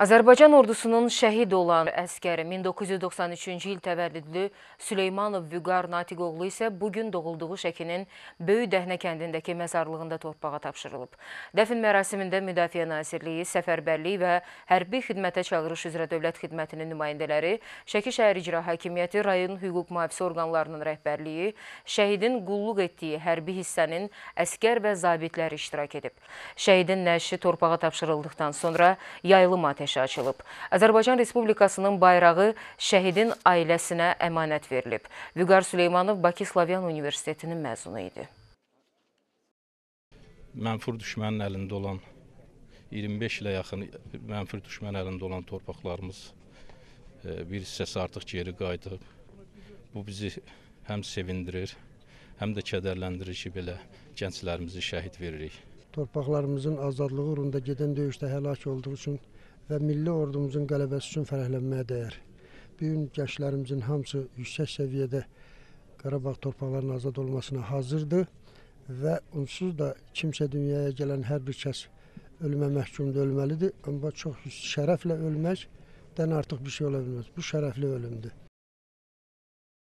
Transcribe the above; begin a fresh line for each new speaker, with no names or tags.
Azərbaycan ordusunun şəhid olan əskəri 1993-cü il təvəllüdlü Süleymanov Vüqar Natiqoğlu isə bugün doğulduğu Şəkinin Böyük Dəhnə kəndindəki məzarlığında torpağa tapşırılıb. Dəfn mərasimində Müdafiə Nazirliyi, Səfərbərlik və Hərbi Xidmətə Çağırış üzrə Dövlət Xidmətinin nümayəndələri, Şəki şəhər İcra Hakimiyyəti, rayon hüquq mühafizə orqanlarının rəhbərliyi, şəhidin qulluq etdiyi hərbi hissənin əskər və zabitləri iştirak edib. Şəhidin nəşi torpağa tapşırıldıqdan sonra yayılım ateşi açılıb. Azərbaycan Respublikasının bayrağı şəhidin ailəsinə əmanət verilib. Vüqar Süleymanov Bakı Slavyan Universitetinin məzunu idi.
Mənfur düşmənin əlində olan 25 ilə yaxın mənfur düşmənin əlində olan torpaqlarımız bir hissəsi artıq geri qayıdıb. Bu bizi həm sevindirir, həm də kədərləndirir ki, belə gənclərimizi şəhid veririk.
Torpaqlarımızın azadlığı uğrunda gedən döyüşdə həlak olduğu üçün və milli ordumuzun qələbəsi üçün fərəhlənməyə dəyər. Bu gün gənclərimizin hamısı yüksək səviyyədə Qarabağ torpaqlarının azad olmasına hazırdır və onsuz da kimsə dünyaya gələn hər bir kəs ölümə məhkumda ölməlidir. Amma çox şərəflə ölməkdən artıq bir şey ola bilməz. Bu şərəfli ölümdür.